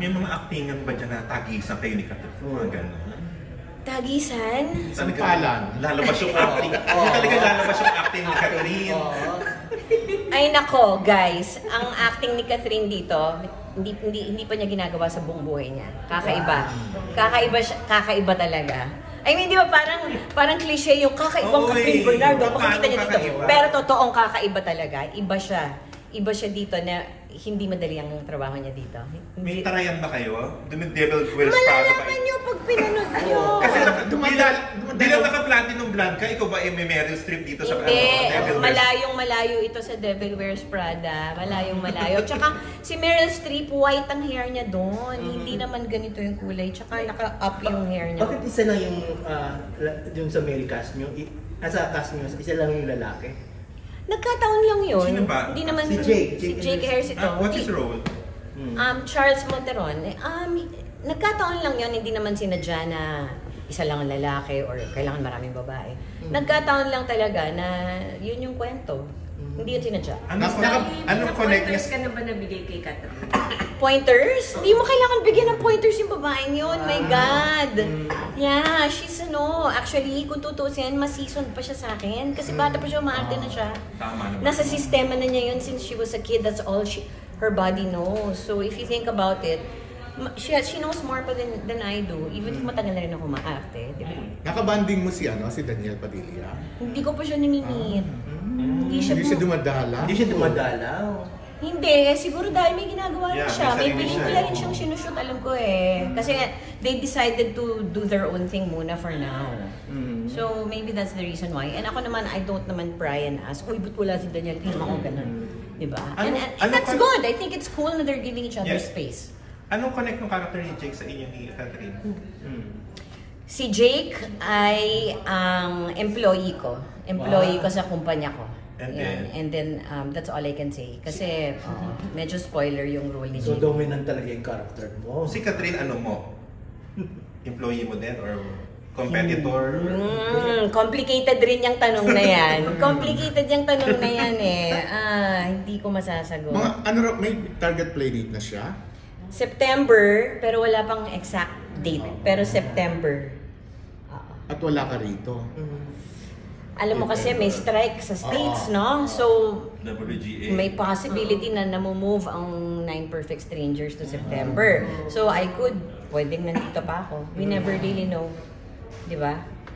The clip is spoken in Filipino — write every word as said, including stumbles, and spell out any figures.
May mga actingan ba dyan na tagisan kayo ni Kathryn? Mga gano'n. Tagisan? Sampalan. Lalabas yung acting. Hindi talaga lalabas yung acting ni Kathryn. Ay nako, guys. Ang acting ni Kathryn dito, hindi, hindi, hindi pa niya ginagawa sa buong buhay niya. Kakaiba. Kakaiba, siya, kakaiba talaga. I mean, di ba parang, parang cliche yung kakaibang Kathryn Bernardo. Makikita niya dito. Kakaiba. Pero totoong kakaiba talaga. Iba siya. Iba siya dito na hindi madali ang trabaho niya dito. May tarayan ba kayo? Dumidevil Wears Prada ba? Malalaman niyo pag pinanood niyo. Kasi di lang naka-platinum blonde ka, ikaw ba eh, may Meryl Streep dito sa Hindi, ano, malayong malayo ito sa Devil Wears Prada. Malayong malayo. Tsaka si Meryl Streep, white ang hair niya doon. Mm-hmm. Hindi naman ganito yung kulay. Tsaka naka-up yung hair niya. Bakit isa lang yung, uh, yung sa male cast niyo? Sa cast niyo, isa lang yung lalaki? Nagkataon lang yun. Sino ba? Hindi naman si Jake. Si Jake Harris ito. Uh, what's his role? Um, Charles Monteron. Um, nagkataon lang yun. Hindi naman sinadya na isa lang ang lalaki or kailangan maraming babae. Mm. Nagkataon lang talaga na yun yung kwento. Mm. Hindi yun sinadya. Ano, anong connect niya? Pointers ka na ba nabigay kay Kathryn? Pointers? Hindi mo kailangan bigyan ng pointers yung babaeng yun. My God! Yeah, she's ano, actually, kung tutusin, mas season pa siya sa akin. Kasi bata pa siya, maarte na siya. Tama naman. Nasa sistema na niya yun since she was a kid. That's all she, her body knows. So if you think about it, she, she knows more pa than, than I do. Even if matagal na rin ako maarte. Di ba? Nakabanding mo si, ano, si Daniel Padilla? Hindi ko pa siya nininit. Ah. Hindi siya, Hindi siya dumadala? Hindi siya dumadala? Hindi, eh, siguro dahil may ginagawa Yeah, rin siya. May may sarili pelikula siya. rin siyang sinushoot, alam ko eh. Kasi they decided to do their own thing muna for now. Mm-hmm. So maybe that's the reason why. And ako naman, I don't naman pry and ask, uy, ba't wala si Daniel? Team ako ganun. Diba? And, and, and ano that's ka- good. I think it's cool na they're giving each other Yes. space. Anong connect ng character ni Jake sa inyo ni Kathryn? Mm. Si Jake ay ang employee ko. Employee Wow. ko sa kumpanya ko. And Yan. then? And then, um, that's all I can say. Kasi uh, medyo spoiler yung role ni So Jake. dominant talaga yung character mo. Si Kathryn, ano mo? Employee mo din or competitor? Mm, complicated rin yung tanong na yan. Complicated yung tanong na yan eh. Ah, hindi ko masasagot. Mga, ano, raw, may target play date na siya? September, pero wala pang exact date. Pero September. Oo. At wala ka rito? Alam mo kasi may strike sa States, Oo. no? So, W G A. may possibility na namumove ang Nine Perfect Strangers to September. So, I could, pwedeng nandito pa ako. We never really know. Di ba?